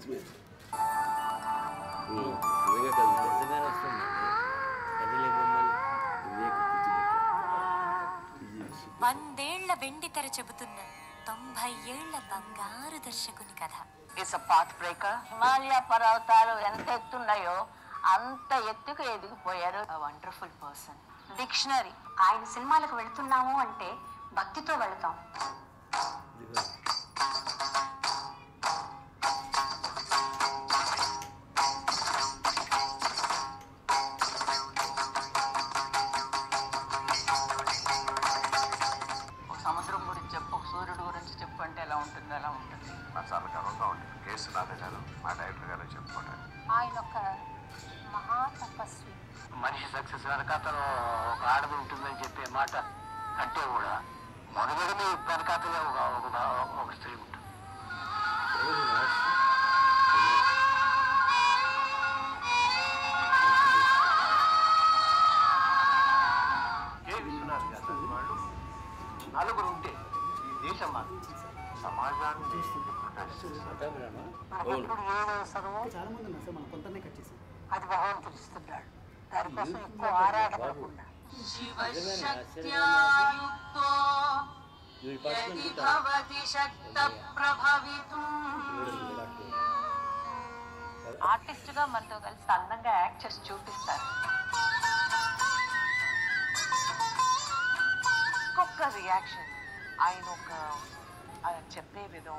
ఇంచుమించు వందేళ్ల వెండితెర చెబుతున్న 90 ఏళ్ల బంగారు దర్శకుని కథ. It's path breaker. హిమాలయ పర్వతాలు ఎంత ఎత్తున్నాయో అంత ఎత్తుకు ఎదిగిపోయారు. Wonderful person. డిక్షనరీ. ఆయన సినిమాలకు వెళ్తున్నాము అంటే భక్తితో వెళతాం. సముద్రం గురించి చెప్పు, సూర్యుడు గురించి చెప్పు అంటే ఎలా ఉంటుంది, అలా ఉంటుంది. నాకు చాలా గర్వంగా ఉంటుంది. కేసు రాధ గారు మా డైరెక్టర్ గారు చెప్పుకోవడానికి. ఆయన ఒక మహా తపస్వి. మనిషి సక్సెస్ వెనకాతలో ఒక ఆడది ఉంటుందని చెప్పే మాట కంటే కూడా మొదటి వెనకాతలే ఒక స్త్రీ ఉంటుంది. వాళ్ళు నలుగురు ఉంటే ఈ దేశం సమాజాన్ని అది భగవంతుడు ఇస్తున్నాడు. దానికోసం ఎక్కువ ఆరాటపడకుండా ఆర్టిస్ట్ గా మనతో కలిసి అందంగా యాక్ట్ చేసి చూపిస్తారు. ఒక్కొక్క రియాక్షన్ ఆయన చెప్పే విధం,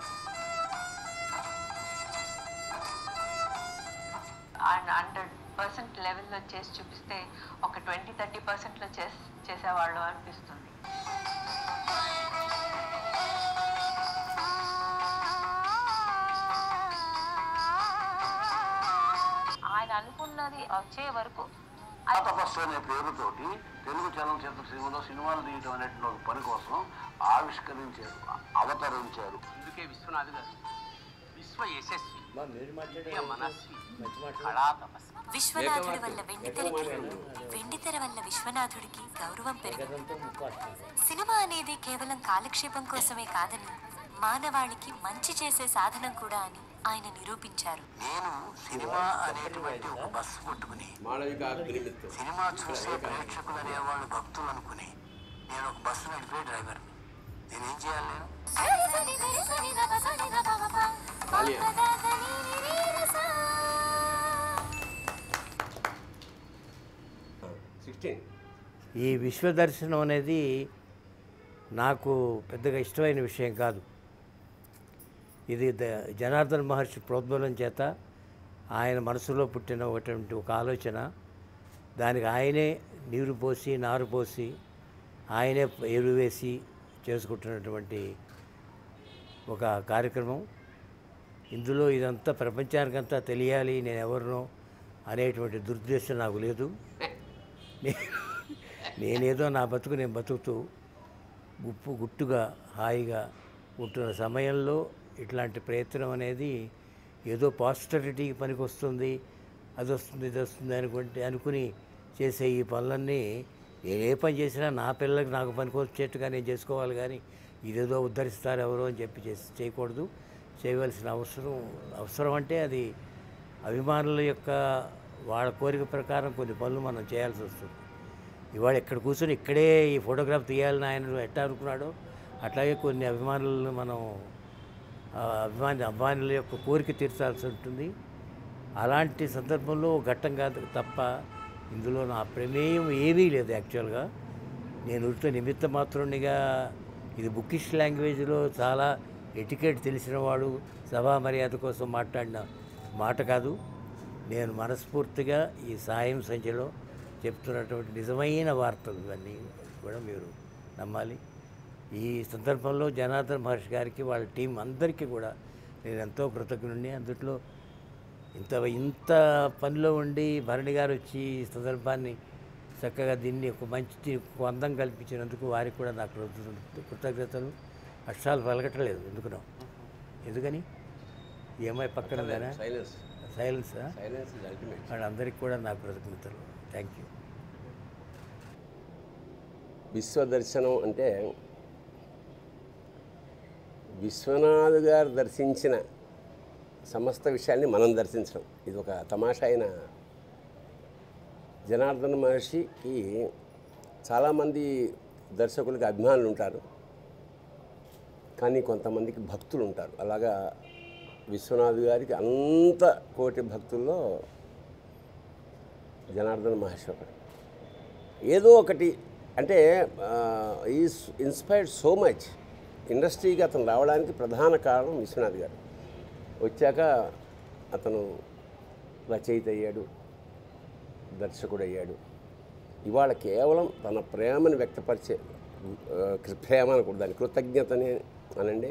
ఆయన 100% లెవెల్లో చేసి చూపిస్తే ఒక 20-30%లో చేసేవాళ్ళు అనిపిస్తుంది. ఆయన అనుకున్నది వచ్చే వరకు తపస్సు అనే పేరుతోటి తెలుగు చలనచిత్ర సీమలో సినిమాలు తీయటం అనేటువంటి ఒక పని కోసం ఆవిష్కరించారు, అవతరించారు. అందుకే విశ్వనాథ్ గారు విశ్వ యశస్వి, మనస్వి, కళా తపస్వి. విశ్వనాథుడి వల్ల వెండితెరకి, వెండితెర వల్ల విశ్వనాథుడికి గౌరవం పెరిగింది. సినిమా అనేది కేవలం కాలక్షేపం కోసమే కాదని, మానవాళికి మంచి చేసే సాధనం కూడా అని ఆయన నిరూపించారు. నేను సినిమా అనేటువంటి ఒక బస్సు పట్టుకుని సినిమా చూసే ప్రేక్షకులు అనేవాళ్ళు భక్తులు అనుకుని నేను ఒక బస్సు నడిపే డ్రైవర్. నేనేం చేయాలి? ఈ విశ్వదర్శనం అనేది నాకు పెద్దగా ఇష్టమైన విషయం కాదు. ఇది జనార్దన్ మహర్షి ప్రోద్బలం చేత ఆయన మనసులో పుట్టిన ఒక ఆలోచన. దానికి ఆయనే నీరు పోసి నారు పోసి ఆయనే ఎరువు వేసి చేసుకుంటున్నటువంటి ఒక కార్యక్రమం. ఇందులో ఇదంతా ప్రపంచానికంతా తెలియాలి నేను ఎవరినో అనేటువంటి దురుద్దేశం నాకు లేదు. నేనేదో నా బతుకు నేను బతుకుతూ గుట్టుగా హాయిగా ఉంటున్న సమయంలో ఇట్లాంటి ప్రయత్నం అనేది ఏదో పాస్టరిటీకి పనికి వస్తుంది, అది వస్తుంది ఇది వస్తుంది అనుకుని చేసే ఈ పనులన్నీ నేను ఏ పని చేసినా నా పిల్లలకి నాకు పనికి వచ్చేట్టుగా నేను చేసుకోవాలి. కానీ ఇదేదో ఉద్ధరిస్తారు ఎవరో అని చెప్పి చేయకూడదు. చేయవలసిన అవసరం అంటే అది అభిమానుల యొక్క వాళ్ళ కోరిక ప్రకారం కొన్ని పనులు మనం చేయాల్సి వస్తుంది. ఇవాళ ఇక్కడ కూర్చొని ఇక్కడే ఈ ఫోటోగ్రాఫ్ తీయాలని ఆయన ఎట్టా అనుకున్నాడో అట్లాగే కొన్ని అభిమానులను మనం అభిమానుల యొక్క కోరిక తీర్చాల్సి ఉంటుంది. అలాంటి సందర్భంలో ఘట్టం కాదు తప్ప ఇందులో నా ప్రమేయం ఏమీ లేదు. యాక్చువల్గా నేను ఉరితో నిమిత్త మాత్రునిగా ఇది బుకిష్ లాంగ్వేజ్లో చాలా ఎటికెట్ తెలిసినవాడు సభా మర్యాద కోసం మాట్లాడిన మాట కాదు. నేను మనస్ఫూర్తిగా ఈ సాయం సంఖ్యలో చెప్తున్నటువంటి నిజమైన వార్తలు ఇవన్నీ కూడా మీరు నమ్మాలి. ఈ సందర్భంలో జనార్దన్ మహర్షి గారికి వాళ్ళ టీం అందరికీ కూడా నేను ఎంతో కృతజ్ఞుడిని. అందులో ఇంత పనిలో ఉండి భరణి గారు వచ్చి ఈ సందర్భాన్ని చక్కగా దీన్ని ఒక మంచి అందం కల్పించినందుకు వారికి కూడా నాకు కృతజ్ఞతలు. అక్షరాలు పలకట్లేదు ఎందుకని ఈ అమ్మాయి పక్కన ఉందేనా? సైలెన్సా? వాళ్ళందరికీ కూడా నాకు కృతజ్ఞతలు. Thank you. విశ్వదర్శనం అంటే విశ్వనాథ్ గారు దర్శించిన సమస్త విషయాల్ని మనం దర్శించడం. ఇది ఒక తమాషా అయిన జనార్దన మహర్షికి చాలామంది దర్శకులకి అభిమానులు ఉంటారు, కానీ కొంతమందికి భక్తులు ఉంటారు. అలాగా విశ్వనాథ్ గారికి అంత కోటి భక్తుల్లో జనార్దన మహర్షి ఒకటి. ఏదో ఒకటి అంటే ఈజ్ ఇన్స్పైర్డ్ సో మచ్. ఇండస్ట్రీకి అతను రావడానికి ప్రధాన కారణం విశ్వనాథ్ గారు. వచ్చాక అతను రచయిత అయ్యాడు, దర్శకుడు అయ్యాడు. ఇవాళ కేవలం తన ప్రేమను వ్యక్తపరిచే ప్రేమ అనకూడదు, దాని కృతజ్ఞతని అనండి,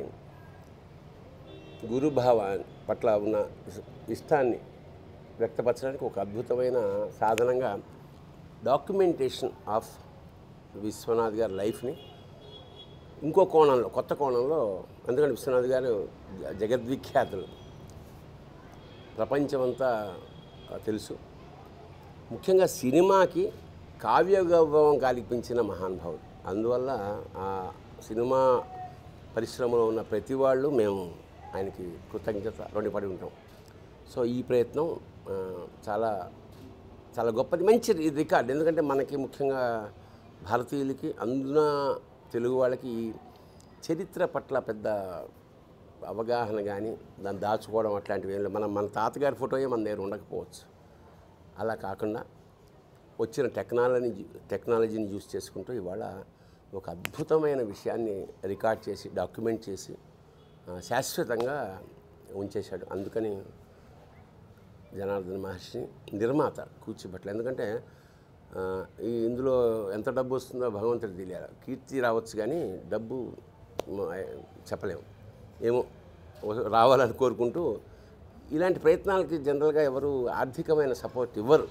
గురుభావ పట్ల ఉన్న ఇష్టాన్ని వ్యక్తపరచడానికి ఒక అద్భుతమైన సాధనంగా డాక్యుమెంటేషన్ ఆఫ్ విశ్వనాథ్ గారి లైఫ్ని ఇంకో కోణంలో, కొత్త కోణంలో, ఎందుకంటే విశ్వనాథ్ గారు జగద్విఖ్యాతులు, ప్రపంచమంతా తెలుసు. ముఖ్యంగా సినిమాకి కావ్య గౌరవం కల్పించిన మహానుభావుడు. అందువల్ల ఆ సినిమా పరిశ్రమలో ఉన్న ప్రతి వాళ్ళు మేము ఆయనకి కృతజ్ఞత రుణపడి ఉంటాం. సో ఈ ప్రయత్నం చాలా చాలా గొప్పది, మంచి రికార్డ్. ఎందుకంటే మనకి ముఖ్యంగా భారతీయులకి, అందున తెలుగు వాళ్ళకి చరిత్ర పట్ల పెద్ద అవగాహన కానీ దాన్ని దాచుకోవడం అట్లాంటివి ఏం లేదు. మన తాతగారి ఫోటోయే మన దగ్గర ఉండకపోవచ్చు. అలా కాకుండా వచ్చిన టెక్నాలజీని యూజ్ చేసుకుంటూ ఇవాళ ఒక అద్భుతమైన విషయాన్ని రికార్డ్ చేసి, డాక్యుమెంట్ చేసి శాశ్వతంగా ఉంచేశాడు. అందుకని జనార్దన మహర్షి నిర్మాత కూర్చిపట్ల. ఎందుకంటే ఇందులో ఎంత డబ్బు వస్తుందో భగవంతుడు తెలియాలి. కీర్తి రావచ్చు కానీ డబ్బు చెప్పలేము. ఏమో రావాలని కోరుకుంటూ ఇలాంటి ప్రయత్నాలకి జనరల్గా ఎవరు ఆర్థికమైన సపోర్ట్ ఇవ్వరు,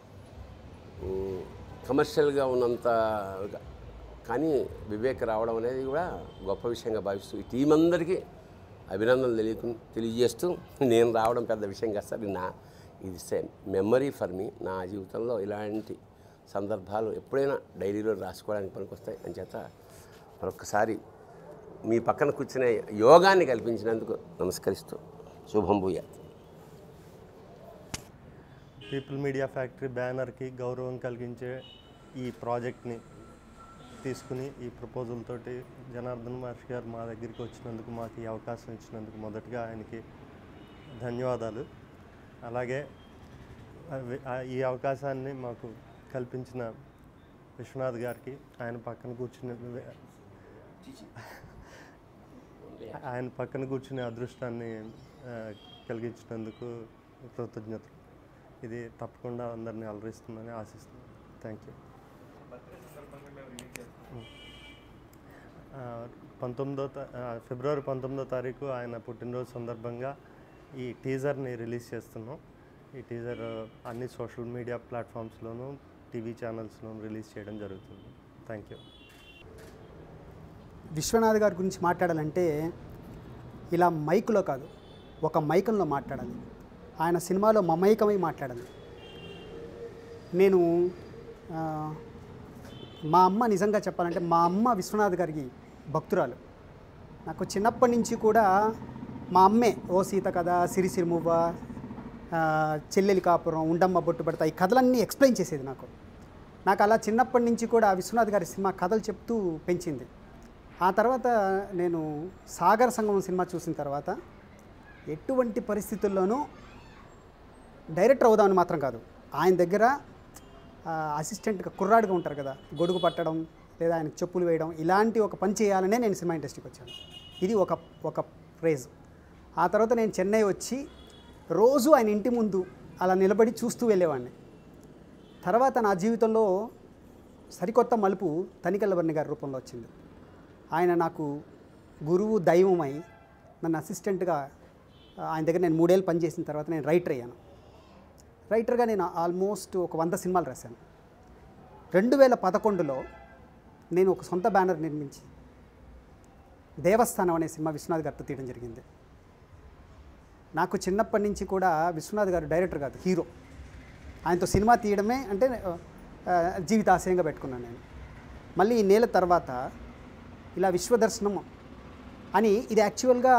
కమర్షియల్గా ఉన్నంత. కానీ వివేక్ రావడం అనేది కూడా గొప్ప విషయంగా భావిస్తూ ఈ టీం అందరికీ అభినందనలు తెలియజేస్తూ నేను రావడం పెద్ద విషయం కాదు సార్. ఇది మెమరీ ఫర్ మీ. నా జీవితంలో ఇలాంటి సందర్భాలు ఎప్పుడైనా డైరీలో రాసుకోవడానికి పనికొస్తాయి. అంచేత మరొకసారి మీ పక్కన కూర్చునే యోగాన్ని కల్పించినందుకు నమస్కరిస్తూ శుభం భూయాత్. పీపుల్ మీడియా ఫ్యాక్టరీ బ్యానర్కి గౌరవం కలిగించే ఈ ప్రాజెక్ట్ని తీసుకుని ఈ ప్రపోజల్ తోటి జనార్దన మహర్షి గారు మా దగ్గరికి వచ్చినందుకు, మాకు ఈ అవకాశం ఇచ్చినందుకు మొదటగా ఆయనకి ధన్యవాదాలు. అలాగే ఈ అవకాశాన్ని మాకు కల్పించిన విశ్వనాథ్ గారికి, ఆయన పక్కన కూర్చునే అదృష్టాన్ని కలిగించినందుకు కృతజ్ఞతలు. ఇది తప్పకుండా అందరినీ అలరిస్తుందని ఆశిస్తున్నాను. Thank you. ఫిబ్రవరి 19వ తారీఖు ఆయన పుట్టినరోజు సందర్భంగా ఈ టీజర్ని రిలీజ్ చేస్తున్నాం. ఈ టీజర్ అన్ని సోషల్ మీడియా ప్లాట్ఫామ్స్లోనూ, టీవీ ఛానల్స్లోనూ రిలీజ్ చేయడం జరుగుతుంది. Thank you. విశ్వనాథ్ గారి గురించి మాట్లాడాలంటే ఇలా మైకులో కాదు, ఒక మైకంలో మాట్లాడాలి. ఆయన సినిమాలో మమైకమై మాట్లాడాలి. నేను మా అమ్మ, నిజంగా చెప్పాలంటే మా అమ్మ విశ్వనాథ్ గారికి భక్తురాలు. నాకు చిన్నప్పటి నుంచి కూడా మా అమ్మే ఓ సీత కథ, సిరిసిరిమువ్వ, చెల్లెలి కాపురం, ఉండమ్మ బొట్టు పెడతా, ఈ కథలన్నీ ఎక్స్ప్లెయిన్ చేసేది నాకు అలా చిన్నప్పటి నుంచి కూడా విశ్వనాథ్ గారి సినిమా కథలు చెప్తూ పెంచింది. ఆ తర్వాత నేను సాగర సంగమం సినిమా చూసిన తర్వాత ఎటువంటి పరిస్థితుల్లోనూ డైరెక్టర్ అవుదామని మాత్రం కాదు, ఆయన దగ్గర అసిస్టెంట్గా కుర్రాడుగా ఉంటారు కదా, గొడుగు పట్టడం లేదా ఆయనకు చెప్పులు వేయడం, ఇలాంటి ఒక పని చేయాలనే నేను సినిమా ఇండస్ట్రీకి వచ్చాను. ఇది ఒక ప్రైజ్. ఆ తర్వాత నేను చెన్నై వచ్చి రోజు ఆయన ఇంటి ముందు అలా నిలబడి చూస్తూ వెళ్ళేవాడిని. తర్వాత నా జీవితంలో సరికొత్త మలుపు తనికెళ్ళవర్ణి గారి రూపంలో వచ్చింది. ఆయన నాకు గురువు, దైవమై నన్ను అసిస్టెంట్గా ఆయన దగ్గర నేను 3 ఏళ్ళు పనిచేసిన తర్వాత నేను రైటర్ అయ్యాను. రైటర్గా నేను ఆల్మోస్ట్ ఒక 100 సినిమాలు రాశాను. 2011లో నేను ఒక సొంత బ్యానర్ నిర్మించి దేవస్థానం అనే సినిమా విశ్వనాథ్ గారితో తీయడం జరిగింది. నాకు చిన్నప్పటి నుంచి కూడా విశ్వనాథ్ గారు డైరెక్టర్ కాదు, హీరో. ఆయనతో సినిమా తీయడమే అంటే జీవితాశయంగా పెట్టుకున్నాను నేను. మళ్ళీ ఈ నెల తర్వాత ఇలా విశ్వదర్శనం అని, ఇది యాక్చువల్గా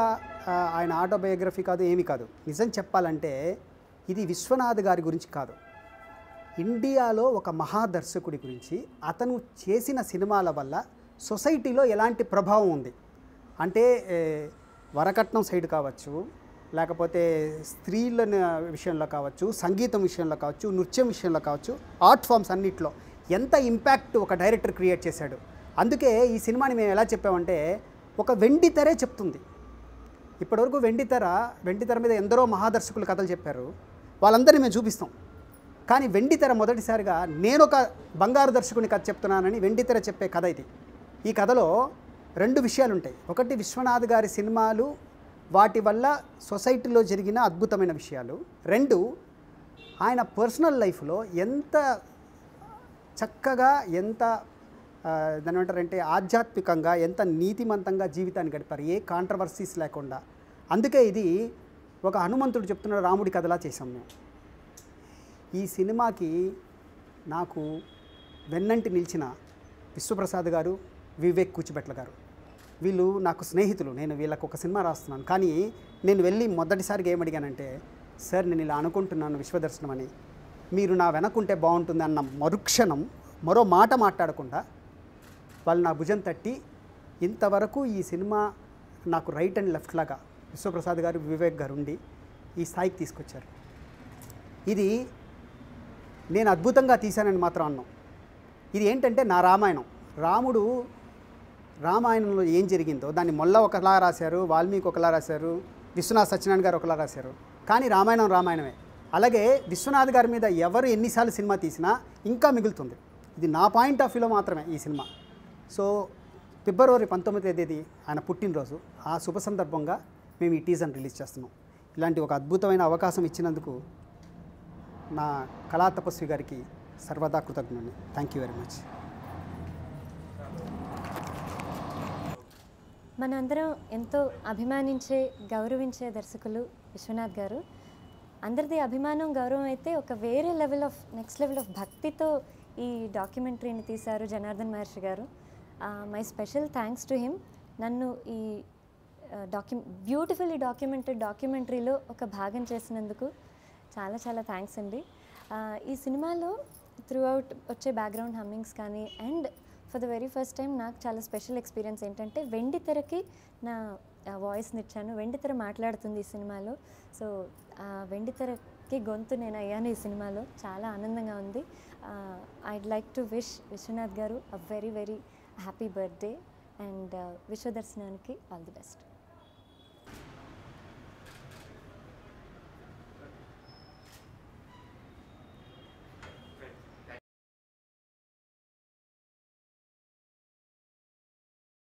ఆయన ఆటోబయోగ్రఫీ కాదు, ఏమీ కాదు. నిజం చెప్పాలంటే ఇది విశ్వనాథ్ గారి గురించి కాదు, ఇండియాలో ఒక మహాదర్శకుడి గురించి, అతను చేసిన సినిమాల వల్ల సొసైటీలో ఎలాంటి ప్రభావం ఉంది అంటే వరకట్నం సైడ్ కావచ్చు, లేకపోతే స్త్రీల విషయంలో కావచ్చు, సంగీతం విషయంలో కావచ్చు, నృత్యం విషయంలో కావచ్చు, ఆర్ట్ ఫామ్స్ అన్నిట్లో ఎంత ఇంపాక్ట్ ఒక డైరెక్టర్ క్రియేట్ చేశాడు. అందుకే ఈ సినిమాని మేము ఎలా చెప్పామంటే ఒక వెండితెరే చెప్తుంది. ఇప్పటివరకు వెండితెర మీద ఎందరో మహాదర్శకులు కథలు చెప్పారు, వాళ్ళందరినీ మేము చూపిస్తాం. కానీ వెండితెర మొదటిసారిగా నేను ఒక బంగారు దర్శకుని కథ చెప్తున్నానని వెండితెర చెప్పే కథ ఇది. ఈ కథలో 2 విషయాలు ఉంటాయి. ఒకటి విశ్వనాథ్ గారి సినిమాలు, వాటి వల్ల సొసైటీలో జరిగిన అద్భుతమైన విషయాలు. 2 ఆయన పర్సనల్ లైఫ్లో ఎంత చక్కగా, ఎంత దాని ఏమంటారంటే ఆధ్యాత్మికంగా, ఎంత నీతిమంతంగా జీవితాన్ని గడిపారు, ఏ కాంట్రవర్సీస్ లేకుండా. అందుకే ఇది ఒక హనుమంతుడు చెప్తున్న రాముడి కథలా చేశాం మేము. ఈ సినిమాకి నాకు వెన్నంటి నిలిచిన విశ్వప్రసాద్ గారు, వివేక్ కూచిబెట్ల గారు, వీళ్ళు నాకు స్నేహితులు. నేను వీళ్ళకు ఒక సినిమా రాస్తున్నాను, కానీ నేను వెళ్ళి మొదటిసారిగా ఏమడిగానంటే, సార్ నేను ఇలా అనుకుంటున్నాను విశ్వదర్శనం అని, మీరు నా వెనకుంటే బాగుంటుంది అన్న మరుక్షణం మరో మాట మాట్లాడకుండా వాళ్ళు నా భుజం తట్టి ఇంతవరకు ఈ సినిమా నాకు రైట్ అండ్ లెఫ్ట్ లాగా విశ్వప్రసాద్ గారు, వివేక్ గారు ఉండి ఈ స్థాయికి తీసుకొచ్చారు. ఇది నేను అద్భుతంగా తీశానని మాత్రం అన్నాం. ఇది ఏంటంటే నా రామాయణం. రామాయణంలో ఏం జరిగిందో దాన్ని మొల్ల ఒకలా రాశారు, వాల్మీకి ఒకలా రాశారు, విశ్వనాథ్ సత్యనారాయణ గారు ఒకలా రాశారు. కానీ రామాయణమే. అలాగే విశ్వనాథ్ గారి మీద ఎవరు ఎన్నిసార్లు సినిమా తీసినా ఇంకా మిగులుతుంది. ఇది నా పాయింట్ ఆఫ్ వ్యూలో మాత్రమే ఈ సినిమా. సో ఫిబ్రవరి 19వ తేదీ ఆయన పుట్టినరోజు, ఆ శుభ సందర్భంగా మేము ఈ టీజర్ని రిలీజ్ చేస్తున్నాం. ఇలాంటి ఒక అద్భుతమైన అవకాశం ఇచ్చినందుకు నా కళా తపస్వి గారికి సర్వదా కృతజ్ఞుని. Thank you very much. మనందరం ఎంతో అభిమానించే, గౌరవించే దర్శకులు విశ్వనాథ్ గారు. అందరిది అభిమానం, గౌరవం అయితే ఒక వేరే నెక్స్ట్ లెవెల్ ఆఫ్ భక్తితో ఈ డాక్యుమెంటరీని తీశారు జనార్దన్ మహర్షి గారు. My special thanks to him. నన్ను ఈ బ్యూటిఫుల్లీ డాక్యుమెంటరీలో ఒక భాగం చేసినందుకు చాలా చాలా థ్యాంక్స్ అండి. ఈ సినిమాలో త్రూ అవుట్ వచ్చే బ్యాక్గ్రౌండ్ హమ్మింగ్స్ కానీ, and for the very first time నాకు చాలా స్పెషల్ ఎక్స్పీరియన్స్ ఏంటంటే వెండితెరకి నా వాయిస్ని ఇచ్చాను. వెండితెర మాట్లాడుతుంది ఈ సినిమాలో. సో వెండితెరకి గొంతు నేను అయ్యాను ఈ సినిమాలో. చాలా ఆనందంగా ఉంది. I'd like to wish Vishwanath గారు a very very happy birthday and విశ్వదర్శనానికి ఆల్ ది బెస్ట్.